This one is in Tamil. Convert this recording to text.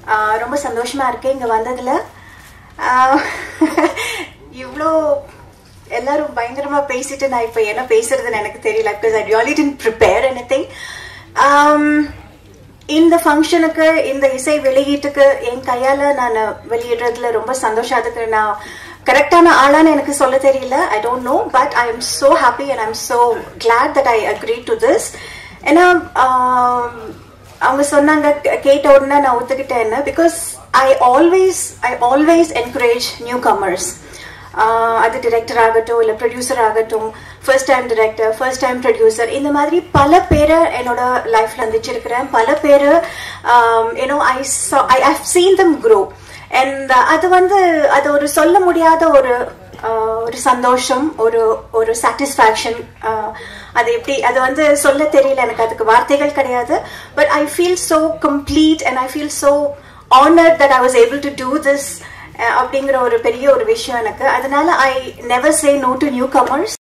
ரொம்ப சந்தோஷமா இருக்கேன் இங்க வந்ததுல. இவ்ளோ எல்லாரும் பயங்கரமா பேசிட்டு நான் இப்ப என்ன பேசுறதுன்னு எனக்கு தெரியல, because I really didn't prepare anything. இந்த ஃபங்க்ஷனுக்கு இந்த இசை வெளியீட்டுக்கு என் கையால நான் வெளியிடுறதுல ரொம்ப சந்தோஷம். அதுக்கு நான் கரெக்டான ஆளான்னு எனக்கு சொல்ல தெரியல, I don't know, but I am so happy and I'm so glad that I agreed to this. ஏன்னா அவங்க சொன்னாங்க, கேட்ட உடனே நான் ஒத்துக்கிட்டேன்னு, because I always encourage newcomers. அது டிரெக்டர் ஆகட்டும் இல்ல ப்ரொடியூசர் ஆகட்டும், first time director, first time producer, இந்த மாதிரி பல பேரை என்னோட லைஃப்ல சந்திச்சிருக்கிறேன். பல பேரு I have seen them grow, and அது ஒரு சொல்ல முடியாத ஒரு சந்தோஷம், ஒரு சாட்டிஸ்ஃபேக்ஷன். அது சொல்ல தெரியல, எனக்கு அதுக்கு வார்த்தைகள் கிடையாது. But I feel so complete and I feel so honored that I was able to do this அப்படிங்கிற ஒரு பெரிய ஒரு விஷயம் எனக்கு. அதனால I never say no to newcomers.